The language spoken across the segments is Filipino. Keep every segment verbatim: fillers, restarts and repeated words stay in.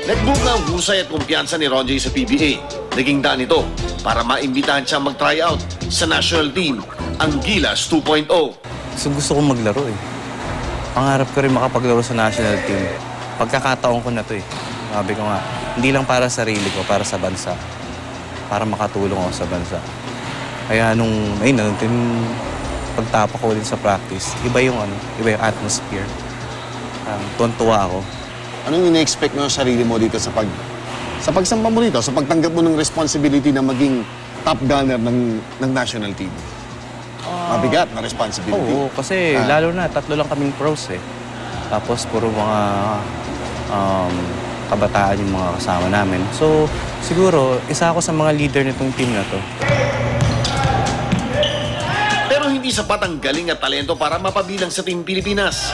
Nagbunga ang husay at kumpiyansa ni Ronjay sa P B A. Naging daan ito para maimbitahan siyang mag-tryout sa national team, ang Gilas two point oh. So gusto kong maglaro eh. Pangarap ko rin makapaglaro sa national team. Pagkakataon ko na to eh. Sabi ko nga, hindi lang para sa sarili ko, para sa bansa. Para makatulong ako sa bansa. Kaya nung, ayun na, nung pagtapak ko din sa practice, iba yung ano, iba yung atmosphere. Um, tuwan-tuwa ako. Anong ina-expect mo sa sarili mo dito sa pag sa pagsampa mo dito, sa pagtanggap mo ng responsibility na maging top gunner ng ng national team? Uh, Mabigat na responsibility. Oo, kasi ah. lalo na, tatlo lang kaming pros eh. Tapos puro mga um, kabataan yung mga kasama namin. So, siguro, isa ako sa mga leader nitong team na to. Pero hindi sapat ang galing at talento para mapabilang sa Team Pilipinas.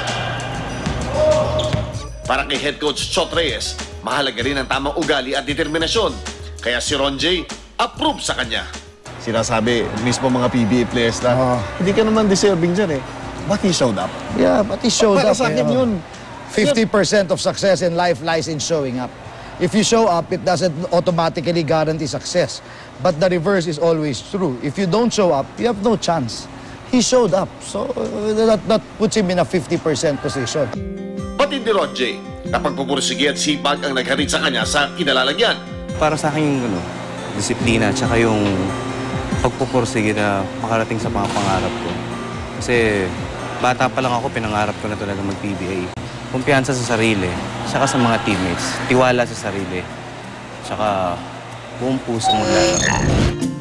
Para kay Head Coach Chot Reyes, mahalaga rin ang tamang ugali at determinasyon. Kaya si Ronjay, approve sa kanya. Sinasabi, mismo mga P B A players na, oh, hindi ka naman deserving dyan eh. But he showed up. Yeah, but he showed Para up. Para sa akin eh, yun. fifty percent of success in life lies in showing up. If you show up, it doesn't automatically guarantee success. But the reverse is always true. If you don't show up, you have no chance. He showed up. So uh, that, that puts him in a fifty percent position. Pati ni Ronjay, napagpupursige at sipag ang nagharit sa kanya sa kinalalagyan. Para sa akin yung ano, disiplina at saka yung pagpupursige na makarating sa mga pangarap ko. Kasi bata pa lang ako, pinangarap ko na talaga mag-P B A. Kumpiyansa sa sarili, saka sa mga teammates, tiwala sa sarili, saka buong puso maglalaro.